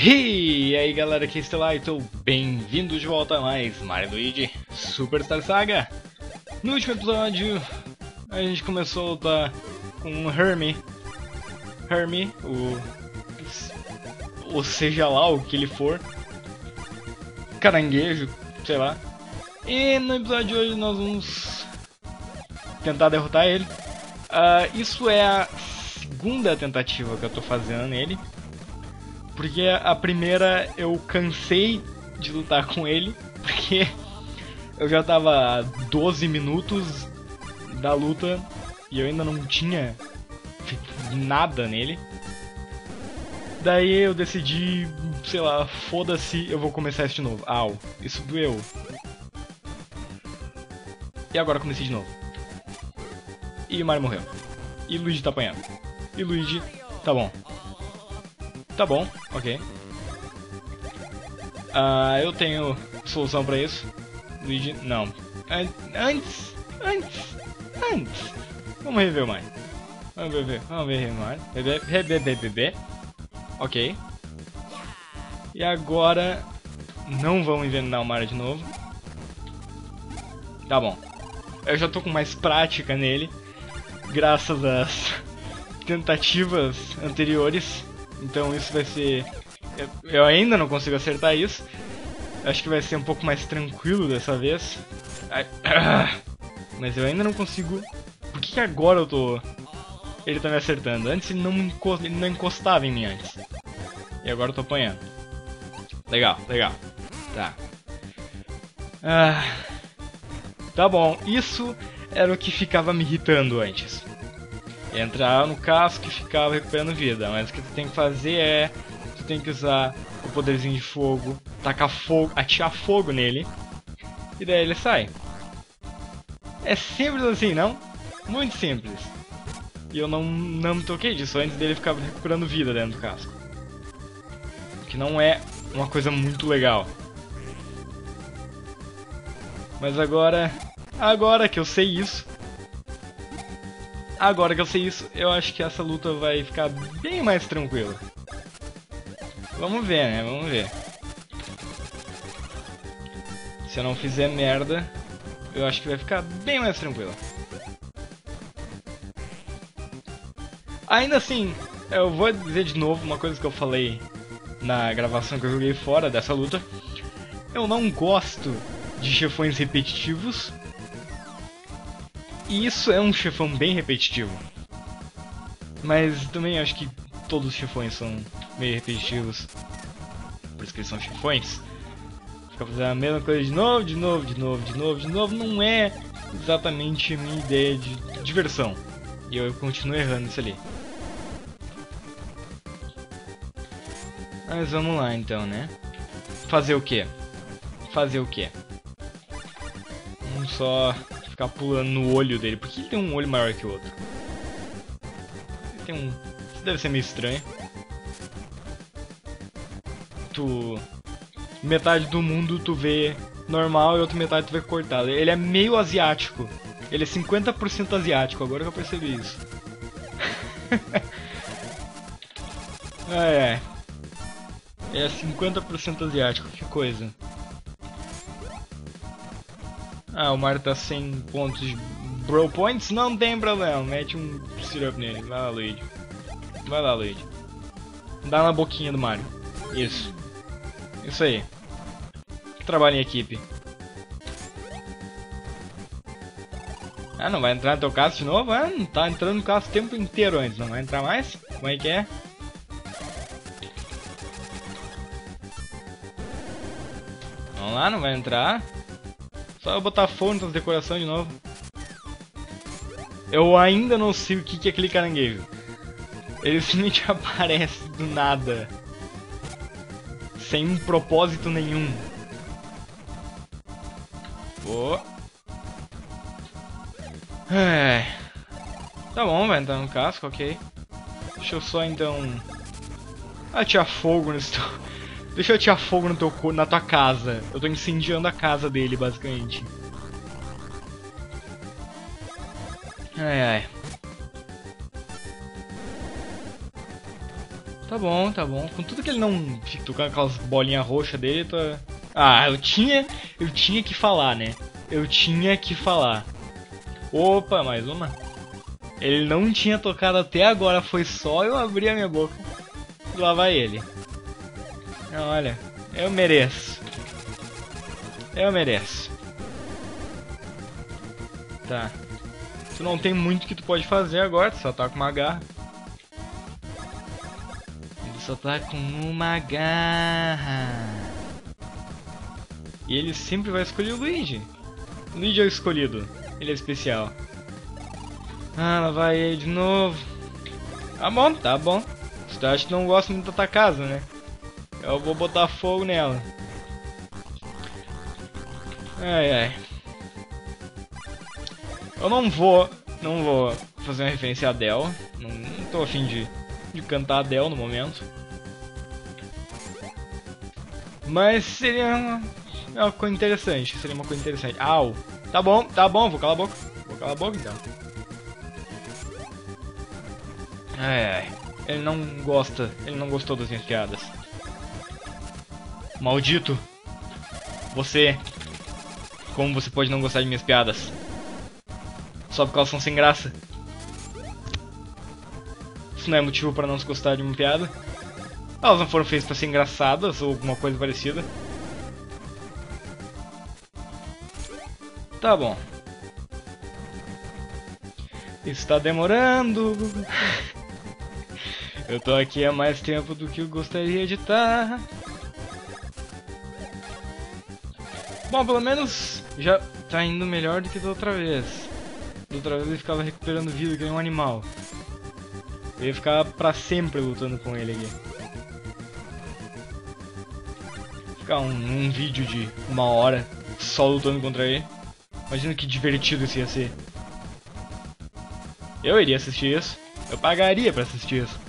E aí galera, aqui é Stellar, bem-vindos de volta a mais Mario & Luigi Superstar Saga. No último episódio, a gente começou a lutar com o Hermie, ou seja lá o que ele for, caranguejo, sei lá. E no episódio de hoje nós vamos tentar derrotar ele. Isso é a segunda tentativa que eu tô fazendo nele. Porque a primeira eu cansei de lutar com ele, porque eu já tava a 12 minutos da luta e eu ainda não tinha feito nada nele. Daí eu decidi, sei lá, foda-se, eu vou começar isso de novo. Au, isso doeu. E agora comecei de novo. E o Mario morreu. E o Luigi tá apanhando. E o Luigi, tá bom. Tá bom, ok. Eu tenho solução pra isso. Luigi, não. Antes. Vamos rever o Mario. Vamos ver o Mario. Rever. Ok. E agora, não vamos envenenar o Mario de novo. Tá bom. Eu já tô com mais prática nele, graças às tentativas anteriores. Então isso vai ser... Eu ainda não consigo acertar isso. Acho que vai ser um pouco mais tranquilo dessa vez. Mas eu ainda não consigo... Por que agora eu tô... Ele tá me acertando? Antes ele não encostava em mim antes. E agora eu tô apanhando. Legal. Tá. Tá bom, isso era o que ficava me irritando antes. Entrar no casco e ficava recuperando vida, mas o que tu tem que fazer é... Tu tem que usar o poderzinho de fogo, tacar fogo, atirar fogo nele, e daí ele sai. É simples assim, não? Muito simples. E eu não me toquei disso antes dele ficar recuperando vida dentro do casco. Que não é uma coisa muito legal. Mas agora que eu sei isso, eu acho que essa luta vai ficar bem mais tranquila. Vamos ver, né? Vamos ver. Se eu não fizer merda, eu acho que vai ficar bem mais tranquila. Ainda assim, eu vou dizer de novo uma coisa que eu falei na gravação que eu joguei fora dessa luta. Eu não gosto de chefões repetitivos. E isso é um chefão bem repetitivo. Mas também acho que todos os chefões são meio repetitivos. Por isso que eles são chefões. Ficar fazendo a mesma coisa de novo não é exatamente a minha ideia de diversão. E eu continuo errando isso ali. Mas vamos lá então, né? Fazer o quê? Vamos só ficar pulando no olho dele. Por que ele tem um olho maior que o outro? Ele tem um... Isso deve ser meio estranho. Metade do mundo tu vê normal e outra metade tu vê cortado. Ele é meio asiático. Ele é 50% asiático, agora que eu percebi isso. É. Ele é 50% asiático, que coisa. O Mario tá sem pontos de Bro Points? Não tem problema, mete um syrup nele. Vai lá, Luigi. Dá na boquinha do Mario. Isso aí. Trabalho em equipe. Não vai entrar no teu caso de novo? Não tá entrando no caso o tempo inteiro antes. Não vai entrar mais? Como é que é? Vamos lá, não vai entrar. Só eu botar fogo nas decorações de novo. Eu ainda não sei o que é aquele caranguejo. Ele simplesmente aparece do nada. Sem um propósito nenhum. Tá bom, vai entrar no casco, ok. Deixa eu só então... atirar fogo nesse... Deixa eu atirar fogo no na tua casa. Eu tô incendiando a casa dele, basicamente. Tá Tá bom, tá bom. Contudo que ele não fica tocando aquelas bolinhas roxas dele, tá... Ah, eu tinha que falar, né? Eu tinha que falar. Opa, mais uma. Ele não tinha tocado até agora, foi só eu abrir a minha boca e lá vai ele. Olha, eu mereço. Eu mereço. Tá. Tu não tem muito que tu pode fazer agora, tu só tá com uma garra. Ele só tá com uma garra. E ele sempre vai escolher o Luigi. O Luigi é o escolhido. Ele é especial. Ah, lá vai ele de novo. Tá bom, tá bom. Você acha que não gosta muito da tua casa, né? Eu vou botar fogo nela. Ai, ai. Eu não vou fazer uma referência a Adele. Não tô afim de cantar Adele no momento. Mas seria uma coisa interessante. Seria uma coisa interessante. Au! Tá bom, vou calar a boca. Vou calar a boca então. Ai, ai. Ele não gostou das minhas piadas. Maldito! Você! Como você pode não gostar de minhas piadas? Só porque elas são sem graça? Isso não é motivo para não se gostar de uma piada? Elas não foram feitas para ser engraçadas ou alguma coisa parecida? Tá bom. Está demorando. Eu tô aqui há mais tempo do que eu gostaria de estar. Bom, pelo menos já tá indo melhor do que da outra vez. Da outra vez ele ficava recuperando vida que nem um animal. Eu ia ficar pra sempre lutando com ele aqui. Ficar um vídeo de 1 hora só lutando contra ele. Imagina que divertido isso ia ser. Eu iria assistir isso. Eu pagaria pra assistir isso.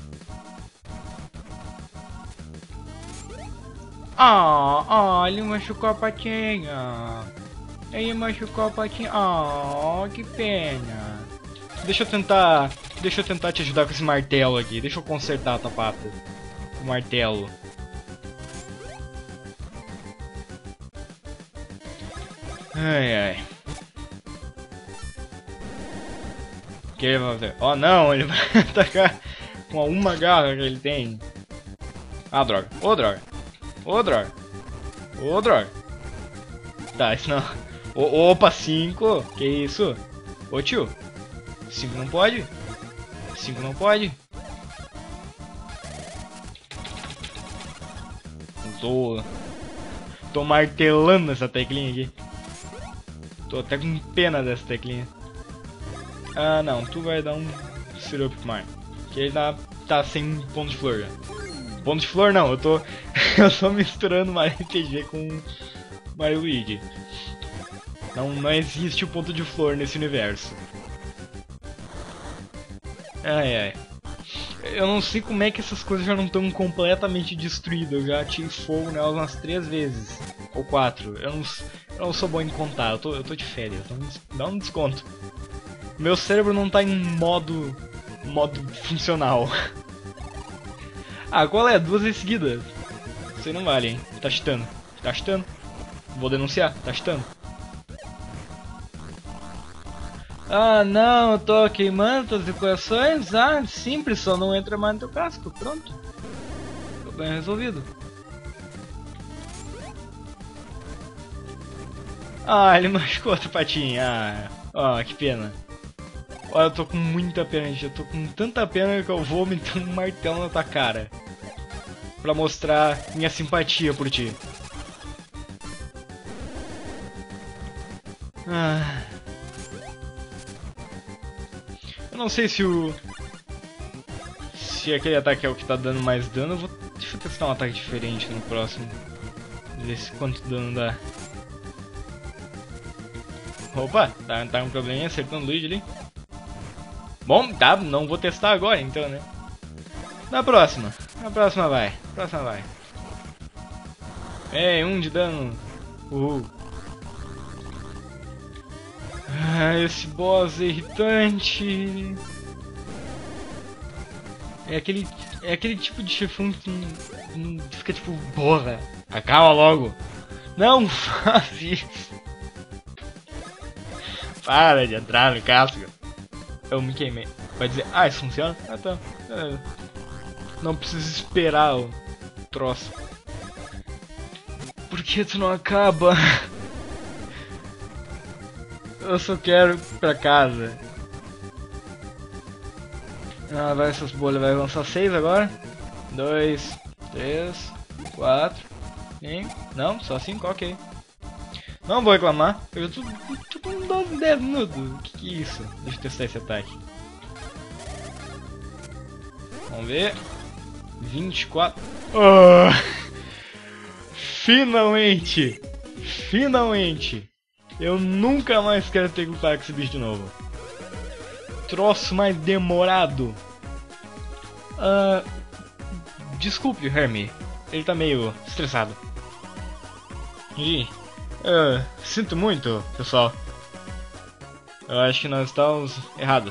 Ele machucou a patinha. Ele machucou a patinha. Que pena. Deixa eu tentar te ajudar com esse martelo aqui. Deixa eu consertar a tua pata. O martelo. Ai, ai. O que ele vai fazer? Oh não, ele vai atacar com uma garra que ele tem. Ah, droga. Ô, droga. Ô, droga. Ô, droga. Tá, isso não. Opa, 5. Que isso? Ô, tio. 5 não pode? 5 não pode? Tô martelando essa teclinha aqui. Tô até com pena dessa teclinha. Ah, não. Tu vai dar um Syrup Mine. Que ele tá sem ponto de flor já. Ponto de flor não, eu tô misturando Mario RPG com Mario Luigi. Não existe o ponto de flor nesse universo. Ai, ai. Eu não sei como é que essas coisas já não estão completamente destruídas. Eu já atirei fogo nelas umas 3 vezes. Ou 4. Eu não sou bom em contar, eu tô de férias. Então dá um desconto. Meu cérebro não tá em modo funcional. Ah, qual é? 2 vezes seguidas. Isso aí não vale, hein? Tá cheatando. Tá cheatando. Vou denunciar. Tá cheatando. Ah, não. Eu tô queimando todas as equações. Ah, simples. Só não entra mais no teu casco. Pronto. Problema resolvido. Ah, ele machucou outra patinha. Ah, que pena. Olha, eu tô com muita pena, gente. Eu tô com tanta pena que eu vou meter um martelo na tua cara. Pra mostrar minha simpatia por ti. Eu não sei se aquele ataque é o que tá dando mais dano. Deixa eu testar um ataque diferente no próximo. Ver se quanto dano dá. Opa, tá um probleminha acertando o Luigi ali. Bom, tá, não vou testar agora então, né? Na próxima vai. É, 1 de dano. Uhul. Esse boss é irritante. É É aquele tipo de chefão que fica tipo, porra, acaba logo. Não faz isso. Para de entrar no casco. Eu me queimei. Vai dizer, ah, isso funciona? Ah, tá. Não precisa esperar o troço. Por que tu não acaba? Eu só quero ir pra casa. Ah, vai essas bolhas, vai lançar 6 agora. 2, 3, 4, 5. Não, só 5, ok. Não vou reclamar, eu já tô com 12, 10 minutos. O que é isso? Deixa eu testar esse ataque. Vamos ver. 24. Oh! Finalmente! Finalmente! Eu nunca mais quero ter que lutar com esse bicho de novo. Troço mais demorado. Desculpe, Hermie. Ele tá meio estressado. Sinto muito, pessoal. Eu acho que nós estamos errados.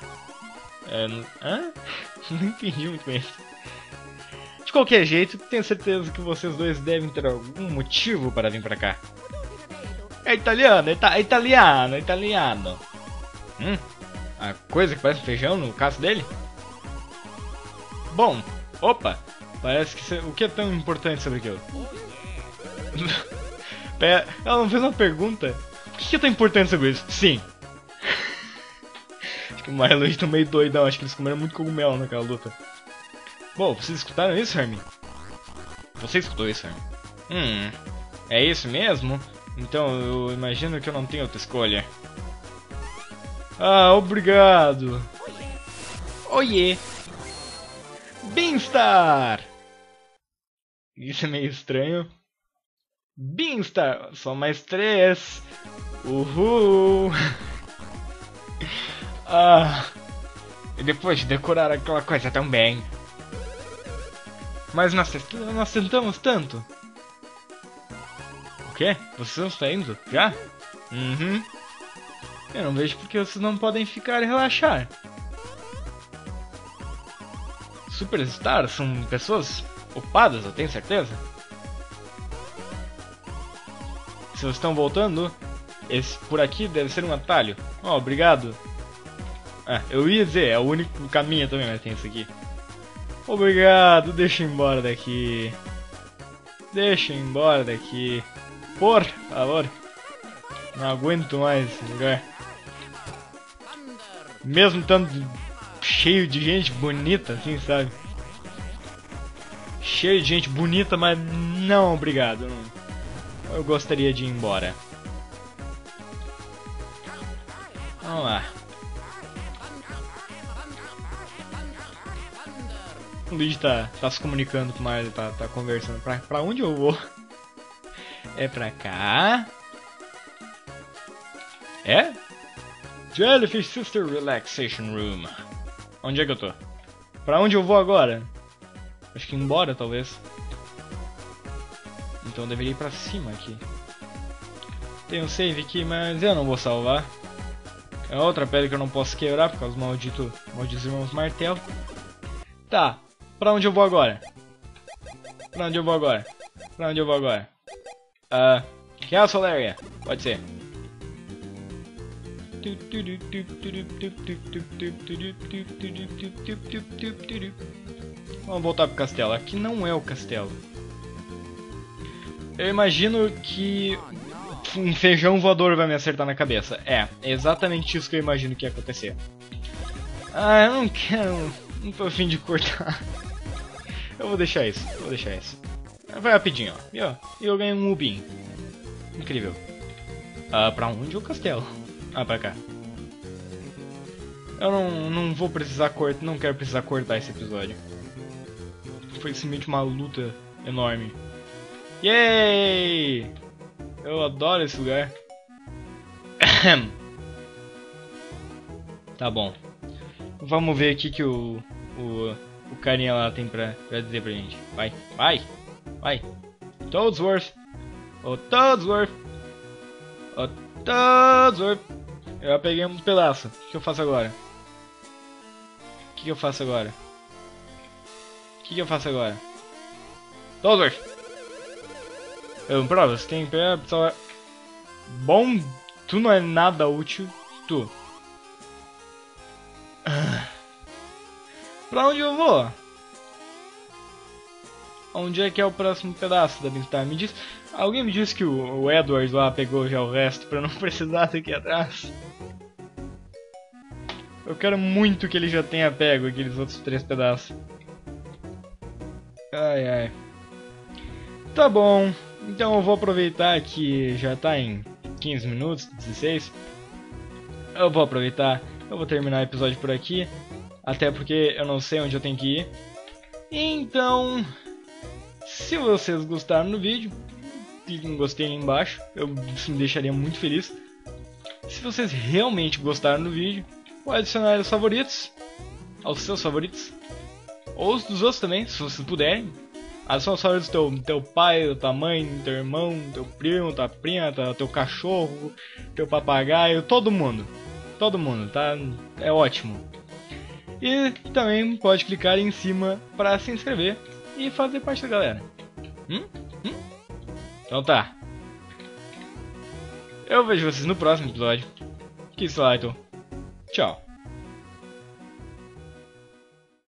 Hã? Não entendi muito bem. De qualquer jeito, tenho certeza que vocês dois devem ter algum motivo para vir pra cá. É italiano, é italiano. A coisa que parece um feijão no caso dele? Bom, opa, parece que o que é tão importante sobre aquilo? Pera, ela não fez uma pergunta? O que é tão importante sobre isso? Sim. Acho que o Milo está meio doidão, acho que eles comeram muito cogumelo naquela luta. Bom, vocês escutaram isso, Hermie? Você escutou isso, Hermie? É isso mesmo? Então eu imagino que eu não tenho outra escolha. Ah, obrigado. Oiê. Beanstar! Isso é meio estranho. Beanstar! Só mais 3. Uhul! E depois de decorar aquela coisa tão bem. Mas nós tentamos tanto. O quê? Vocês estão indo? Já? Eu não vejo porque vocês não podem ficar e relaxar. Superstars são pessoas ocupadas, eu tenho certeza. Se vocês estão voltando, esse por aqui deve ser um atalho. Oh, obrigado. Eu ia dizer, é o único caminho também, mas tem isso aqui. Obrigado, deixa eu ir embora daqui. Deixa eu ir embora daqui. Por favor. Não aguento mais esse lugar. Mesmo tanto cheio de gente bonita, assim, sabe? Cheio de gente bonita, mas não, obrigado. Eu gostaria de ir embora. Vamos lá. O Luigi tá se comunicando com o Mario, tá conversando. Pra onde eu vou? É pra cá? É? Jellyfish Sister Relaxation Room. Onde é que eu tô? Pra onde eu vou agora? Acho que embora, talvez. Então eu deveria ir pra cima aqui. Tem um save aqui, mas eu não vou salvar. É outra pedra que eu não posso quebrar por causa dos malditos irmãos martelo. Tá, pra onde eu vou agora? Pra onde eu vou agora? Pra onde eu vou agora? Castle Area, pode ser. Vamos voltar pro castelo. Aqui não é o castelo. Eu imagino que um feijão voador vai me acertar na cabeça. É exatamente isso que eu imagino que ia acontecer. Eu não quero. Não tô a fim de cortar. Eu vou deixar isso. Vai rapidinho, ó. E eu ganhei um ubim. Incrível. Pra onde é o castelo? Pra cá. Eu não vou precisar cortar. Não quero precisar cortar esse episódio. Foi simplesmente uma luta enorme. Yay! Eu adoro esse lugar. Tá bom. Vamos ver aqui que o carinha lá tem pra dizer pra gente. Vai. Toadsworth. Toadsworth. Toadsworth. Eu peguei um pedaço. O que eu faço agora? que eu faço agora? Douglas! Prova, você tem que pegar... Bom, tu não é nada útil. Tu. Pra onde eu vou? Onde é que é o próximo pedaço da Binstar? Me diz... Alguém me disse que o Edward lá pegou já o resto pra não precisar daqui atrás. Eu quero muito que ele já tenha pego aqueles outros 3 pedaços. Ai ai. Tá bom. Então eu vou aproveitar que já tá em 15 minutos, 16. Eu vou aproveitar. Eu vou terminar o episódio por aqui. Até porque eu não sei onde eu tenho que ir. Então... Se vocês gostaram do vídeo, clique em gostei ali embaixo, isso me deixaria muito feliz. Se vocês realmente gostaram do vídeo, pode adicionar aos favoritos, aos seus favoritos, ou os dos outros também, se vocês puderem. Adiciona os favoritos do teu pai, da tua mãe, do teu irmão, do teu primo, tua prima, teu cachorro, teu papagaio, todo mundo, tá? É ótimo. E também pode clicar em cima para se inscrever e fazer parte da galera. Então tá. Eu vejo vocês no próximo episódio. Que isso lá, então. Tchau.